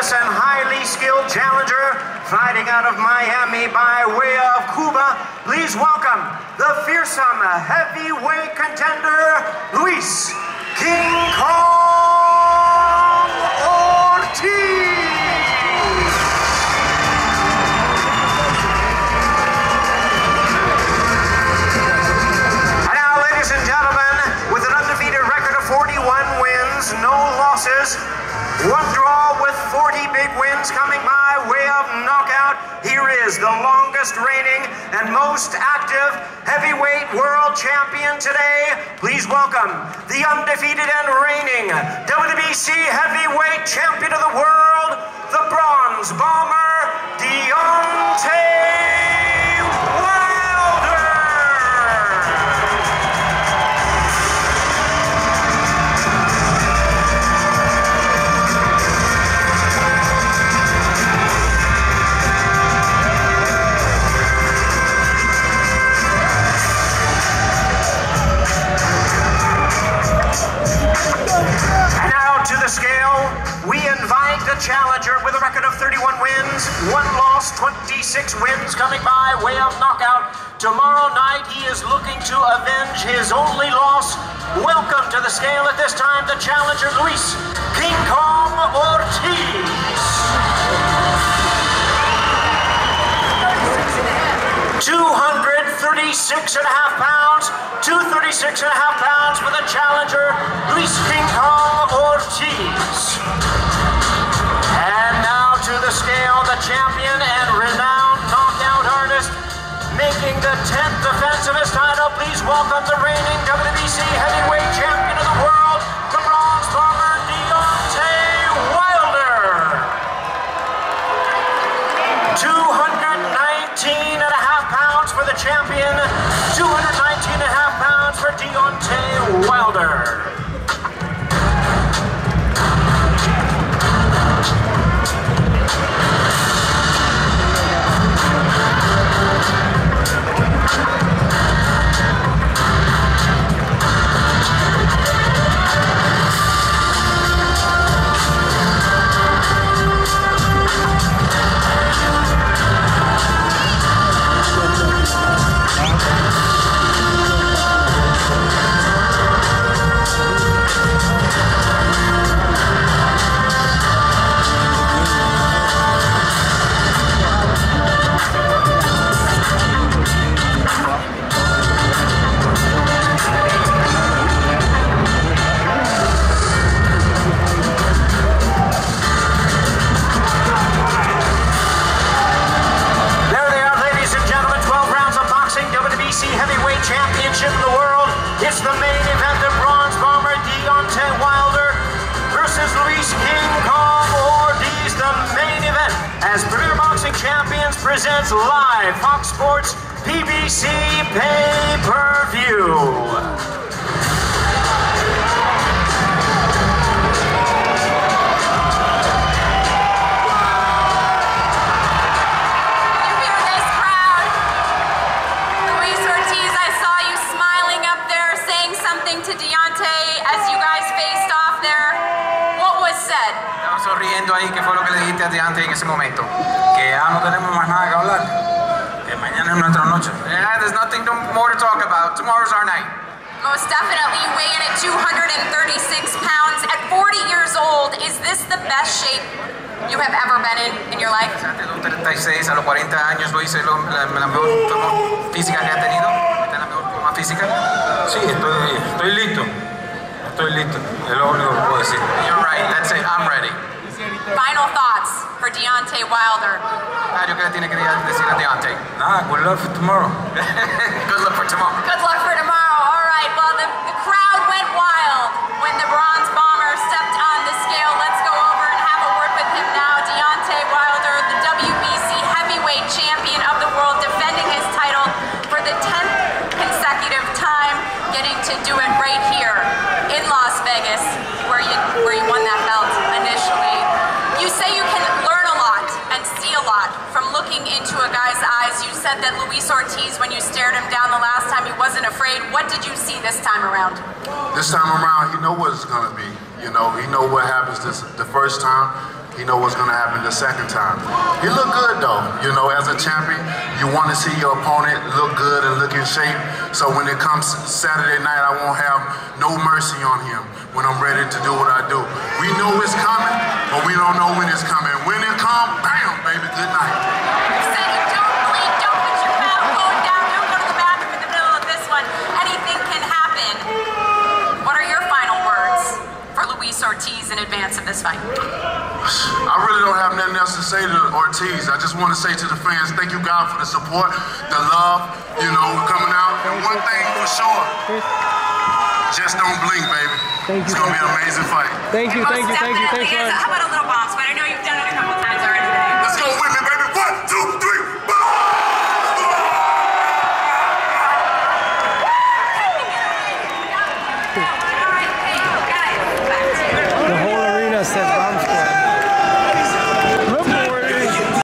fearless and highly skilled challenger, fighting out of Miami by way of Cuba. Please welcome the fearsome heavyweight contender, Luis King Kong ORTIZ. And now, ladies and gentlemen, with an undefeated record of 41 wins, no losses, one draw with 40 big wins coming by way of knockout, here is the longest reigning and most active heavyweight world champion today. Please welcome the undefeated and reigning WBC heavyweight champion of the world, the Bronze Bomber, Deontay Wilder. To the scale, we invite the challenger with a record of 31 wins, 1 loss, 26 wins coming by way of knockout. Tomorrow night, he is looking to avenge his only loss. Welcome to the scale at this time, the challenger, Luis King Kong ORTIZ. 236.5 pounds, 236.5 pounds for the challenger, Luis King Kong ORTIZ. And now to the scale, the champion and renowned knockout artist, making the 10th defense of his title. Please welcome the reigning WBC heavyweight champion of the world, the Bronze Bomber, Deontay Wilder. 219.5 pounds for the champion, 219.5 pounds for Deontay Wilder. Championship of the world. It's the main event, the Bronze Bomber Deontay Wilder versus Luis King Kong ORTIZ, the main event, as Premier Boxing Champions presents live Fox Sports PBC pay-per-view. Sonriendo ahí, ¿qué fue lo que le dijiste a Deontay en ese momento? Que ya no tenemos más nada que hablar, que mañana es nuestra noche. Yeah, there's nothing more to talk about. Tomorrow's our night. Most definitely, weighing at 236 pounds at 40 years old. Is this the best shape you have ever been in your life? Antes de los 36, a los 40 años lo hice la mejor forma física que ha tenido. ¿Está en la mejor forma física? Sí, estoy listo. Estoy listo. Es lo único que puedo decir. You're right. That's it. I'm ready. Final thoughts for Deontay Wilder. ¿Qué le tiene que decir a Deontay? Nada, good luck for tomorrow. Good luck for tomorrow. Good luck for tomorrow. All right. Well, the crowd went wild when the Bronze Bomber stepped on the scale. Let's go over and have a word with him now. Deontay Wilder, the WBC heavyweight champion of the world, defending his title for the 10th consecutive time, getting to do it right here in Las Vegas, where you won that belt initially. You say you can learn a lot and see a lot from looking into a guy's eyes. You said that Luis ORTIZ, when you stared him down the last time, he wasn't afraid. What did you see this time around? This time around, he know what it's going to be. You know, he know what happens the first time. he know what's gonna happen the second time. He looked good though, you know, as a champion, you want to see your opponent look good and look in shape. So when it comes Saturday night, I won't have no mercy on him when I'm ready to do what I do. We know it's coming, but we don't know when it's coming. When it comes, bam, baby, good night. You said you don't bleed, don't put your phone down, don't go to the bathroom in the middle of this one. Anything can happen. What are your final words for Luis Ortiz in advance of this fight? I really don't have nothing else to say to Ortiz. I just want to say to the fans, thank you God for the support, the love, you know, coming out. And one thing for sure, just don't blink, baby. Thank you. It's going to be an amazing fight. Thank you. Thanks, How about a little